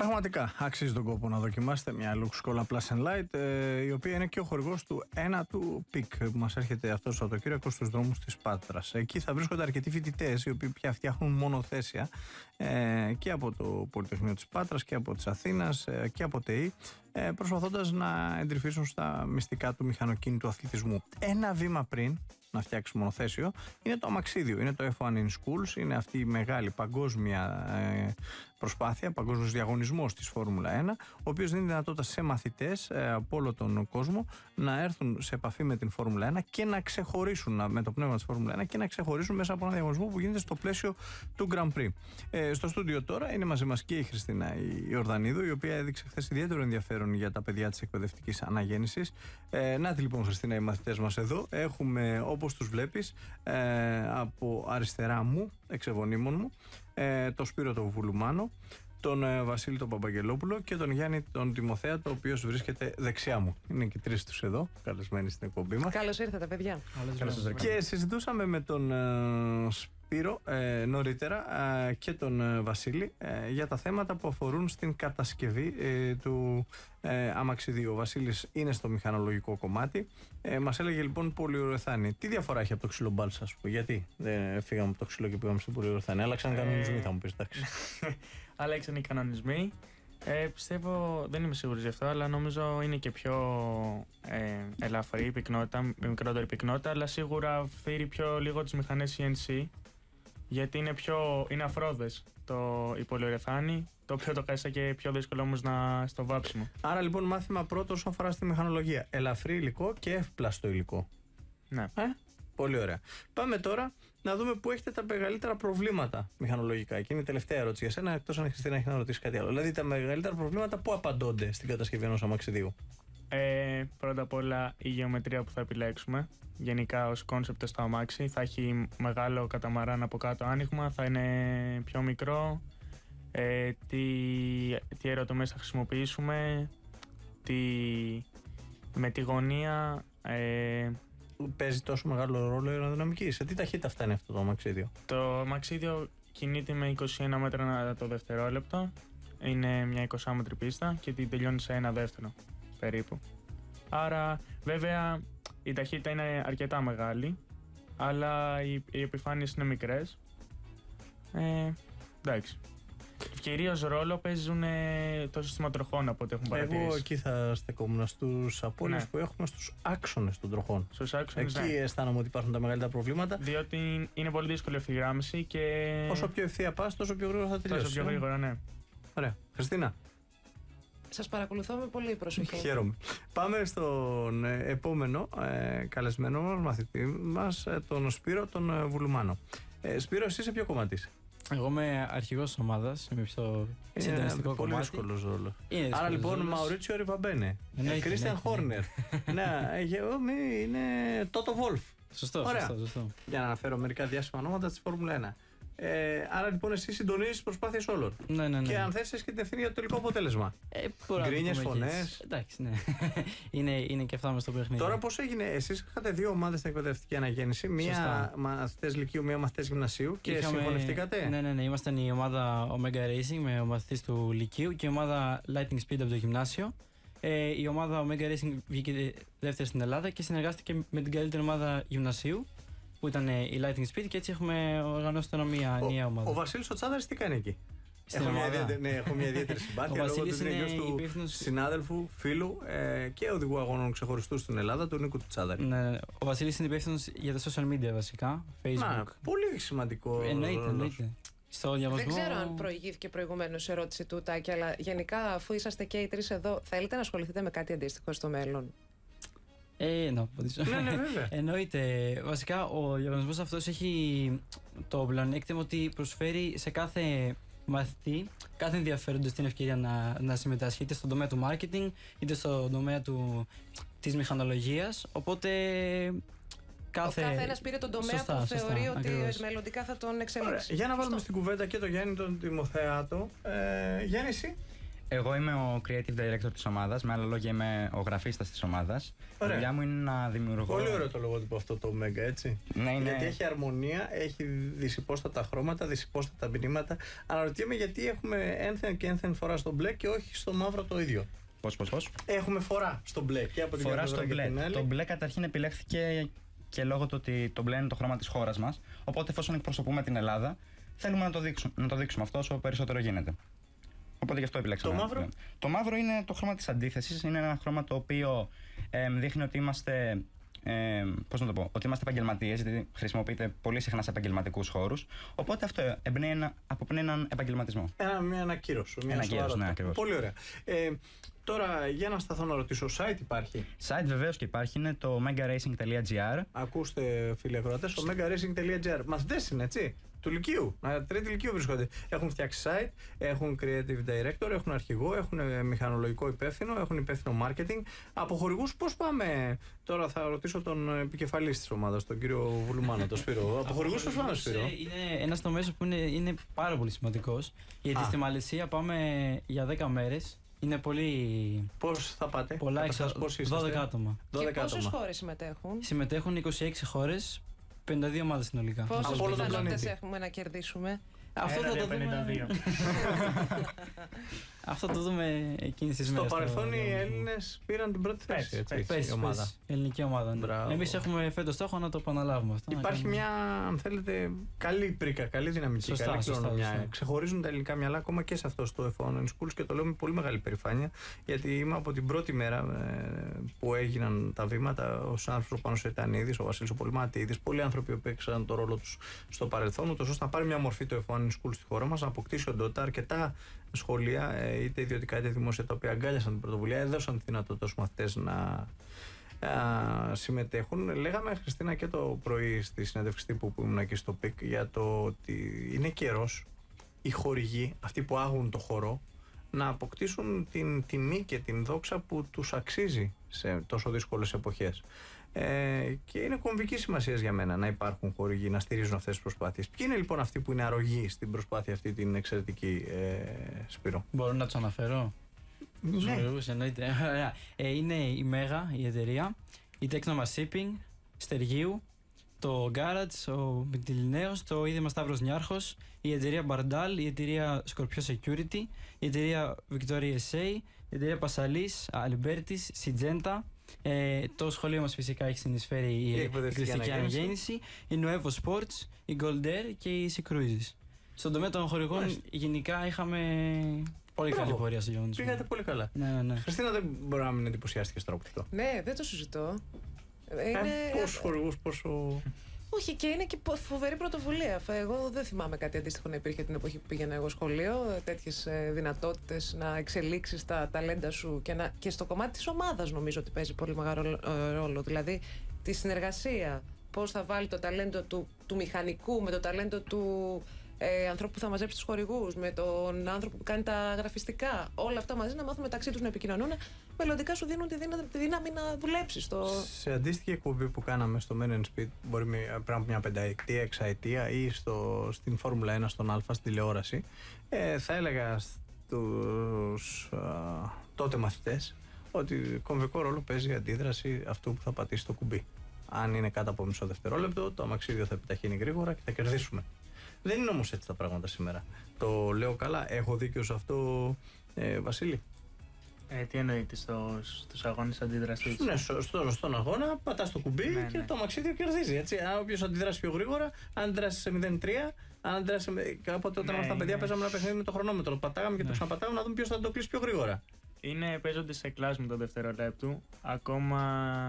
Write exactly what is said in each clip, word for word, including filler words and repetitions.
Πραγματικά αξίζει τον κόπο να δοκιμάσετε μια Lux Cola Plus and Light, ε, η οποία είναι και ο χορηγός του ένα του πικ που μας έρχεται αυτό το Σαββατοκύριακο στους δρόμους της Πάτρας. Εκεί θα βρίσκονται αρκετοί φοιτητές οι οποίοι πια φτιάχνουν μονοθέσια ε, και από το Πολυτεχνείο της Πάτρας και από της Αθήνας ε, και από ΤΕΗ, ε, προσπαθώντας να εντρυφήσουν στα μυστικά του μηχανοκίνητου αθλητισμού. Ένα βήμα πριν να φτιάξει μονοθέσιο είναι το αμαξίδιο, είναι το εφ ουάν in Schools, είναι αυτή η μεγάλη παγκόσμια ε, προσπάθεια, παγκόσμιος διαγωνισμός της Φόρμουλα ένα, ο οποίος δίνει δυνατότητα σε μαθητές ε, από όλο τον κόσμο να έρθουν σε επαφή με την Φόρμουλα ένα και να ξεχωρίσουν να, με το πνεύμα της Φόρμουλα ένα και να ξεχωρίσουν μέσα από ένα διαγωνισμό που γίνεται στο πλαίσιο του Grand Prix. Ε, στο στούντιο τώρα είναι μαζί μας και η Χριστίνα η Ιορδανίδου, η οποία έδειξε χθες ιδιαίτερο ενδιαφέρον για τα παιδιά της εκπαιδευτικής αναγέννησης. Ε, να τη λοιπόν, Χριστίνα, οι μαθητές μας εδώ. Έχουμε, όπως τους βλέπεις, ε, από αριστερά μου, εξεβονίμων μου, ε, τον Σπύρο τον Βουλουμάνο, τον ε, Βασίλη τον Παπαγγελόπουλο και τον Γιάννη τον Τιμοθέα, το οποίος βρίσκεται δεξιά μου. Είναι και τρεις τους εδώ, καλεσμένοι στην εκπομπή μας. Καλώς ήρθατε, παιδιά. Καλώς ήρθατε. Και συζητούσαμε με τον ε, Σπύρο ε, νωρίτερα ε, και τον ε, Βασίλη ε, για τα θέματα που αφορούν στην κατασκευή ε, του ε, αμαξιδίου. Ο Βασίλης είναι στο μηχανολογικό κομμάτι. Ε, μας έλεγε λοιπόν πολυουρεθάνη. Τι διαφορά έχει από το ξυλομπάλσα, ας πούμε? Γιατί δεν φύγαμε από το ξύλο και πήγαμε στην πολυουρεθάνη? Άλλαξαν οι κανονισμοί, θα μου πεις, εντάξει. Άλλαξαν οι κανονισμοί. Ε, πιστεύω, δεν είμαι σίγουρος γι' αυτό, αλλά νομίζω είναι και πιο ε, ελαφρύ η πυκνότητα, με μικρότερη πυκνότητα, αλλά σίγουρα φέρει πιο λίγο τις μηχανές σι εν σι, γιατί είναι, πιο, είναι αφρόδες το, η πολυουρεθάνη, το οποίο το κάνει και πιο δύσκολο όμως να, στο βάψιμο. Άρα λοιπόν μάθημα πρώτο όσον αφορά στη μηχανολογία. Ελαφρύ υλικό και εύπλαστο υλικό. Ναι. Ε? Πολύ ωραία. Πάμε τώρα να δούμε πού έχετε τα μεγαλύτερα προβλήματα μηχανολογικά. Και είναι η τελευταία ερώτηση για σένα, εκτός αν η Χριστίνα έχει να ρωτήσει κάτι άλλο. Δηλαδή, τα μεγαλύτερα προβλήματα που απαντώνται στην κατασκευή ενός αμαξιδίου? Ε, πρώτα απ' όλα η γεωμετρία που θα επιλέξουμε. Γενικά ως κόνσεπτ στο αμάξι θα έχει μεγάλο καταμαράν από κάτω άνοιγμα, θα είναι πιο μικρό. Ε, τι, τι αεροτομές θα χρησιμοποιήσουμε, τι, με τη γωνία. Ε, Παίζει τόσο μεγάλο ρόλο η αεροδυναμική? Σε τι ταχύτητα φτάνει αυτό το αμαξίδιο? Το αμαξίδιο κινείται με είκοσι ένα μέτρα το δευτερόλεπτο. Είναι μια εικοσάμετρη πίστα και την τελειώνει σε ένα δεύτερο περίπου. Άρα βέβαια η ταχύτητα είναι αρκετά μεγάλη, αλλά οι, οι επιφάνειες είναι μικρές. Ε, εντάξει. Κυρίως ρόλο παίζουν ε, το σύστημα τροχών, από ό,τι έχουν παρατηρήσει. Εγώ εκεί θα στεκόμουν στους απώλειες ναι. που έχουμε στους άξονες των τροχών. Στους άξονες, εκεί ναι. αισθάνομαι ότι υπάρχουν τα μεγαλύτερα προβλήματα. Διότι είναι πολύ δύσκολη η ευθυγράμμιση και. Όσο πιο ευθεία πας, τόσο πιο γρήγορα θα τελειώσεις. Τόσο πιο γρήγορα, ναι. Ωραία. Χριστίνα. Σας παρακολουθώ με πολύ προσοχή. Χαίρομαι. Πάμε στον επόμενο ε, καλεσμένο μας, μαθητή μας, τον Σπύρο τον ε, Βουλουμάνο. Ε, Σπύρο, εσύ σε ποιο κομμάτι είσαι? Εγώ είμαι αρχηγός ομάδας, είμαι πιο συντονιστικό κομμάτι. Πολύ δύσκολος ρόλο. Είναι Άρα λοιπόν, ρόλος. Μαουρίτσιο Ριβαμπένε, Κρίστιαν Χόρνερ. Ναι, εγώ είναι Τότο Βόλφ. Σωστό, σωστό, σωστό. Για να αναφέρω μερικά διάσημα ονόματα της Φόρμουλα ένα. Ε, άρα λοιπόν εσύ συντονίζεις τις προσπάθειες όλων. Ναι, ναι, ναι. Και αν θες έχεις και την ευθύνη για το τελικό αποτέλεσμα. Ε, Γκρίνιες, φωνές. Εντάξει, ναι. είναι, είναι και αυτά μες στο παιχνίδι. Τώρα πώς έγινε? Εσείς είχατε δύο ομάδες στην εκπαιδευτική αναγέννηση. Μία μαθητές λυκείου, μία μαθητές γυμνασίου. Και Είχαμε... συγχωνευτήκατε. Ναι, ναι, ναι. Ήμασταν η ομάδα Omega Racing με ο μαθητής του λυκείου και η ομάδα Lightning Speed από το γυμνάσιο. Ε, η ομάδα Omega Racing βγήκε δεύτερη στην Ελλάδα και συνεργάστηκε με την καλύτερη ομάδα γυμνασίου, που ήταν η Lightning Speed, και έτσι έχουμε οργανώσει τώρα μια νέα ομάδα. Ο Βασίλης ο Τσάδαρης τι κάνει εκεί? Έχω μια, ιδιαίτερη, ναι, έχω μια ιδιαίτερη συμπάθεια λόγω του γιος του υπεύθυνος... συνάδελφου, φίλου ε, και οδηγού αγώνων ξεχωριστού στην Ελλάδα, του Νίκου του Τσάδαρη. Ναι, ο Βασίλης είναι υπεύθυνος για τα social media βασικά, Facebook. Να, πολύ σημαντικό. Εννοείται, εννοείται. Στο διαβασμό... Δεν ξέρω αν προηγήθηκε προηγουμένως η ερώτηση του Τάκη, αλλά γενικά αφού είσαστε και οι τρεις εδώ, θέλετε να ασχοληθείτε με κάτι αντίστοιχο στο μέλλον? Ε, να απαντήσω. Ναι, ναι, βέβαια. Εννοείται. Βασικά, ο διαγωνισμός αυτός έχει το πλεονέκτημα ότι προσφέρει σε κάθε μαθητή, κάθε ενδιαφέροντος την ευκαιρία να, να συμμετάσχει είτε στον τομέα του marketing είτε στον τομέα του, της μηχανολογίας. Οπότε. Κάθε... Ο καθένας πήρε τον τομέα σωστά, που θεωρεί σωστά, ότι ακριβώς. Μελλοντικά θα τον εξελίξει. Ωραία, για να βάλουμε στην κουβέντα και τον Γιάννη τον Τιμοθεάτο. Ε, Γιάννη, εσύ. Εγώ είμαι ο creative director της ομάδας, με άλλα λόγια είμαι ο γραφίστας της ομάδας. Η δουλειά μου είναι να δημιουργώ... Πολύ ωραίο το λογότυπο αυτό το Omega, έτσι. Ναι, είναι... Γιατί έχει αρμονία, έχει δυσυπόστατα χρώματα, δυσυπόστατα μηνύματα. Αναρωτιέμαι γιατί έχουμε ένθεν και ένθεν φορά στο μπλε και όχι στο μαύρο το ίδιο. Πώς, πώς, πώς. Έχουμε φορά στο μπλε και από την φορά στο μπλε. Το μπλε καταρχήν επιλέχθηκε και λόγω του ότι το μπλε είναι το χρώμα της χώρας μας. Οπότε, εφόσον εκπροσωπούμε την Ελλάδα, θέλουμε να το δείξουμε, να το δείξουμε αυτό όσο περισσότερο γίνεται. Οπότε γι' αυτό επιλέξαμε. Το μαύρο. Το μαύρο είναι το χρώμα της αντίθεσης. Είναι ένα χρώμα το οποίο ε, δείχνει ότι είμαστε. Ε, πώς να το πω, ότι είμαστε επαγγελματίες, γιατί χρησιμοποιείται πολύ συχνά σε επαγγελματικούς χώρους. Οπότε αυτό εμπνέει ένα, αποπνέει έναν επαγγελματισμό. Ένα, μια, ένα κύρος. Μια ένα κύρος, ναι, ακριβώς. Πολύ ωραία. Ε, τώρα, για να σταθώ να ρωτήσω, site υπάρχει? Site βεβαίως και υπάρχει, είναι το megaracing.gr. Ακούστε, φίλοι ακροατές, το megaracing.gr. Μαθητές είναι, έτσι. Του Λυκείου, τρίτη Λυκείου βρίσκονται. Έχουν φτιάξει site, έχουν creative director, έχουν αρχηγό, έχουν μηχανολογικό υπεύθυνο, έχουν υπεύθυνο marketing. Από χορηγούς πώς πάμε? Τώρα θα ρωτήσω τον επικεφαλής της ομάδας, τον κύριο Βουλουμάνο, τον Σπύρο. Από χορηγούς πώς πάμε, Σπύρο? Είναι ένας τομέας που είναι, είναι πάρα πολύ σημαντικός. Γιατί Α. στη Μαλαισία πάμε για δέκα μέρες. Είναι πολύ. Πώς θα πάτε? Πολλά εξα... δώδεκα άτομα. Και πόσες χώρες συμμετέχουν? Συμμετέχουν είκοσι έξι χώρες. πενήντα δύο ομάδες συνολικά. Πόσες πιθανότητες έχουμε να κερδίσουμε? Αυτό θα το δούμε. Αυτό το δούμε εκείνη τη μέρα. Στο παρελθόν οι Έλληνες πήραν την πρώτη θέση. Πέρσι, ομάδα. Ελληνική ομάδα. Εμείς έχουμε φέτος στόχο να το επαναλάβουμε αυτό. Υπάρχει μια, αν θέλετε, καλή πρίκα, καλή δυναμική, σωστά, καλή κληρονομιά. Ξεχωρίζουν τα ελληνικά μυαλά ακόμα και σε αυτό στο F one Schools και το λέω με πολύ μεγάλη περηφάνεια, γιατί είμαι από την πρώτη μέρα που έγιναν τα βήματα ο άνθρωπος ο Πάνος Ετανίδης, ο Βασίλης ο Πολυματίδης, πολλοί άνθρωποι που παίξαν το ρόλο τους στο παρελθόν, ούτως ώστε να πάρει μια μορφή το F one Schools στη χώρα μας, να αποκτήσει οντότητα. Αρκετά σχολεία, είτε ιδιωτικά είτε δημόσια, τα οποία αγκάλιασαν την πρωτοβουλία, έδωσαν τη δυνατότητα στους μαθητές να α, συμμετέχουν. Λέγαμε, Χριστίνα, και το πρωί στη συνέντευξη τύπου που ήμουν εκεί στο ΠΙΚ, για το ότι είναι καιρός οι χορηγοί, αυτοί που άγουν το χορό, να αποκτήσουν την τιμή και την δόξα που τους αξίζει σε τόσο δύσκολες εποχές. Ε, και είναι κομβική σημασία για μένα να υπάρχουν χορηγοί να στηρίζουν αυτές τις προσπάθειες. Ποιοι είναι λοιπόν αυτοί που είναι αρρωγοί στην προσπάθεια αυτή την εξαιρετική, ε, Σπύρο? Μπορώ να τους αναφέρω? Ναι. Εννοείται. ε, είναι η Mega, η εταιρεία, η Technoma Shipping, Στεργίου, το Garage, ο Μητυλινέος, το ίδρυμα Σταύρος Νιάρχος, η εταιρεία Bardal, η εταιρεία Scorpio Security, η εταιρεία Victoria ες έι, η εταιρεία Πασαλής, Albertis, Syngenta. Ε, το σχολείο μας φυσικά έχει συνεισφέρει η, η εκπαιδευτική αναγέννηση, η Nuevo Sports, η Goldair και η Sea Cruises. Στον τομέα των χορηγών Μάλιστα. γενικά είχαμε πολύ Μπράβο. καλή πορεία στο γεγονός. Πήγατε πολύ καλά. Ναι, ναι, ναι. Χριστίνα, δεν μπορεί να μην εντυπωσιάστηκες τώρα από αυτό? Ναι, δεν το συζητώ. Είναι... Ε, πόσους χορηγούς, πόσο... Όχι, και είναι και φοβερή πρωτοβουλία. Εγώ δεν θυμάμαι κάτι αντίστοιχο να υπήρχε την εποχή που πήγαινα εγώ σχολείο. Τέτοιες δυνατότητες να εξελίξεις τα ταλέντα σου και, να... και στο κομμάτι της ομάδας νομίζω ότι παίζει πολύ μεγάλο ρόλο. Δηλαδή τη συνεργασία. Πώς θα βάλει το ταλέντο του, του μηχανικού με το ταλέντο του ε, ανθρώπου που θα μαζέψει τους χορηγούς, με τον άνθρωπο που κάνει τα γραφιστικά. Όλα αυτά μαζί να μάθουν μεταξύ τους να επικοινωνούν. Μελλοντικά σου δίνουν τη, δύναμη, τη δύναμη να δουλέψεις. Το... Σε αντίστοιχη εκπομπή που κάναμε στο Men and Speed, μπορεί πριν από μια πενταετία, εξαετία, ή στο, στην Φόρμουλα ένα στον Α, στη τηλεόραση, ε, θα έλεγα στους α, τότε μαθητές ότι κομβικό ρόλο παίζει η αντίδραση αυτού που θα πατήσει το κουμπί. Αν είναι κάτω από μισό δευτερόλεπτο, το αμαξίδιο θα επιταχύνει γρήγορα και θα κερδίσουμε. Δεν είναι όμως έτσι τα πράγματα σήμερα. Το λέω καλά, έχω δίκιο σε αυτό, ε, Βασίλη? Ε, τι εννοείται στο, στους αγώνες αντίδρασης? Ναι, στο, στο, στον αγώνα πατάς το κουμπί ναι, και ναι. το αμαξίδιο κερδίζει. Έτσι. Αν όποιος αντιδράσει πιο γρήγορα, αν αντιδράσει σε μηδέν τρία, αν αντιδράσει. Κάποτε όταν ήμασταν ναι, παιδιά, ναι. παίζαμε ένα παιχνίδι με το χρονόμετρο. Το πατάγαμε και ναι. το ξαναπατάγαμε να δούμε ποιος θα το κλείσει πιο γρήγορα. Είναι, παίζονται σε κλάσμα το δευτερολέπτου. Ακόμα.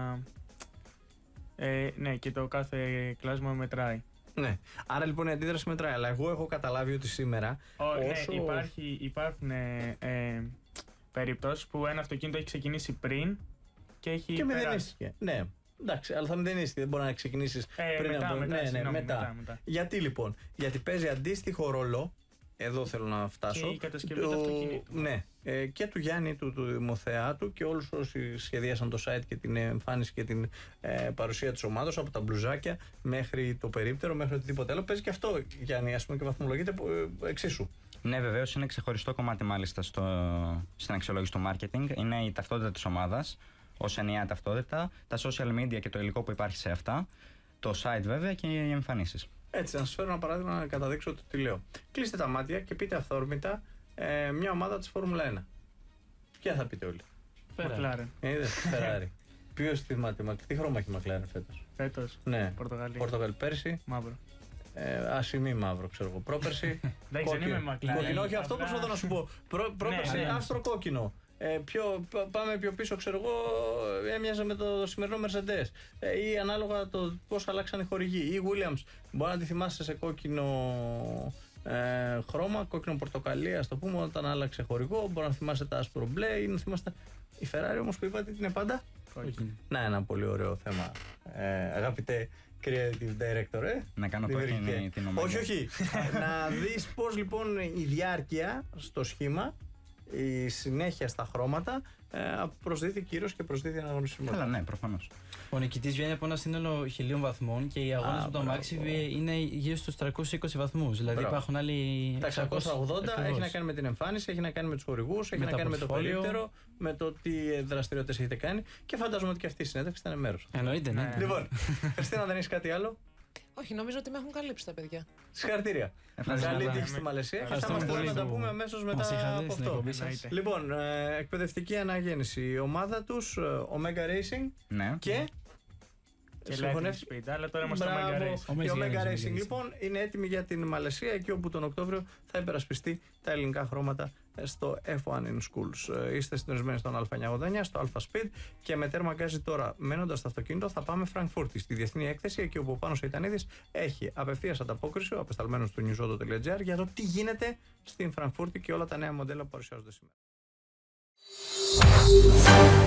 Ε, ναι, και το κάθε κλάσμα μετράει. Ναι. Άρα λοιπόν η αντίδραση μετράει. Αλλά εγώ έχω καταλάβει ότι σήμερα. Oh, όσο... ναι, υπάρχει, υπάρχουν ε, ε, περιπτώσεις που ένα αυτοκίνητο έχει ξεκινήσει πριν και έχει και μηδενίστηκε. Ναι. Εντάξει, αλλά θα μηδενίστηκε. Δεν μπορεί να ξεκινήσει ε, πριν μετά, από. Μετά, ναι, ναι, συγνώμη, μετά. μετά, μετά. Γιατί λοιπόν? Γιατί παίζει αντίστοιχο ρόλο. Εδώ θέλω να φτάσω. Και η κατασκευή του αυτοκίνητου. Ναι, ε, και του Γιάννη του, του Δημοθεάτου και όλους όσοι σχεδίασαν το site και την εμφάνιση και την ε, παρουσία της ομάδας, από τα μπλουζάκια μέχρι το περίπτερο, μέχρι οτιδήποτε άλλο. Παίζει και αυτό, Γιάννη, ας πούμε, και βαθμολογείται ε, εξίσου. Ναι, βεβαίως είναι ξεχωριστό κομμάτι μάλιστα στο, στην αξιολόγηση του marketing. Είναι η ταυτότητα της ομάδας ως ενιαία ταυτότητα, τα social media και το υλικό που υπάρχει σε αυτά, το site βέβαια και οι εμφανίσεις. Έτσι, να σας φέρω ένα παράδειγμα να καταδείξω το τι λέω. Κλείστε τα μάτια και πείτε αυθόρμητα ε, μια ομάδα της Φόρμουλα ένα. Ποια θα πείτε όλοι? McLaren. Είδες, Ferrari. Ποιος θυμάται, τι χρώμα έχει η McLaren φέτος? Φέτος. Ναι. Πορτογαλία. Πορτογαλ πέρσι. Μαύρο. Ε, ασημή μαύρο, ξέρω εγώ. Πρόπερσι. Δεν είμαι McLaren. Κόκκινο, όχι, αυτό προσπαθώ να σου πω. Πρό, πρόπερσι, Ναι, ναι. άστρο κόκκινο. Ε, πιο, πα- πάμε πιο πίσω, ξέρω εγώ, έμοιαζε με το σημερινό Mercedes. Ε, ή ανάλογα το πώς αλλάξαν οι χορηγοί. Ή Williams, μπορεί να τη θυμάσαι σε κόκκινο ε, χρώμα, κόκκινο πορτοκαλί, ας το πούμε, όταν άλλαξε χορηγό. Μπορεί να θυμάσαι τα άσπρο μπλε ή να θυμάσαι. Η Ferrari όμως που είπατε την είναι πάντα. Κόκκινη. Να, ένα πολύ ωραίο θέμα. Ε, αγαπητέ creative director, ε. Να κάνω Δημιουργικέ. κόκκινη την ομάδα. Όχι, όχι. Να δεις πώς λοιπόν η διάρκεια στο σχήμα, η συνέχεια στα χρώματα ε, προσδίδει κύρος και προσδίδει αναγνωρισιμότητα. Καλά, ναι, προφανώς. Ο νικητής βγαίνει από ένα σύνολο χιλίων βαθμών και οι αγώνες Α, με το μπράβο. Maxi είναι γύρω στους τριακόσιους είκοσι βαθμούς. Δηλαδή Μπράβο. υπάρχουν άλλοι. Τα εξακόσια ογδόντα έχει να κάνει με την εμφάνιση, έχει να κάνει με τους χορηγούς, έχει Με να τα κάνει με το portfolio. περίπτερο, με το τι δραστηριότητες έχετε κάνει και φαντάζομαι ότι και αυτή η συνέντευξη ήταν μέρος. Εννοείται, ναι. Ναι. Λοιπόν, Χριστίνα, δεν έχεις κάτι άλλο? Όχι, νομίζω ότι με έχουν καλύψει τα παιδιά. Συγχαρητήρια. Ευχαριστώ. Καλή καλά. τύχη στη Μαλαισία και θα Ευχαριστούμε είμαστε εδώ πολύ να τα που πούμε αμέσως μας μετά είχατε από στην αυτό. εκπομπή σας. Εννοείται. Λοιπόν, ε, εκπαιδευτική αναγέννηση. Η ομάδα τους, ε, Omega Racing Ναι. και. Και Συγχωνεύτηκε. Lightning Speed, αλλά τώρα είμαστε στο Μπράβο. Mega Race. Η Omega Omega Racing, Racing Omega λοιπόν είναι έτοιμη για την Μαλαισία, εκεί όπου τον Οκτώβριο θα υπερασπιστεί τα ελληνικά χρώματα ε, στο εφ ουάν in Schools. Ε, Είστε συντονισμένοι στον Α εννιακόσια ογδόντα εννιά, στο Alpha Speed και με τέρμα γκάζι τώρα. Μένοντας στο αυτοκίνητο, θα πάμε Φραγκφούρτη, στη διεθνή έκθεση, εκεί όπου ο Πάνος Ιτανίδης έχει απευθείας ανταπόκριση, ο απεσταλμένος του newsoto τελεία gr, για το τι γίνεται στην Φραγκφούρτη και όλα τα νέα μοντέλα που παρουσιάζονται σήμερα.